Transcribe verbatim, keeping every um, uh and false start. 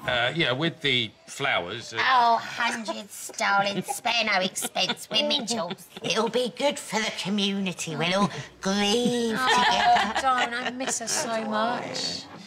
Uh, yeah, with the flowers... Uh... Oh, hundreds, darling. Spare no expense. We're Mitchells. It'll be good for the community. We'll all grieve oh, together. darling, I miss her so much.